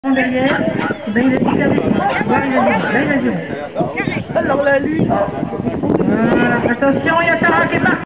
Derrière, ben il a dit avec moi. Là il a dit. Alors la lune. Attention, il y a Sarah qui est partie.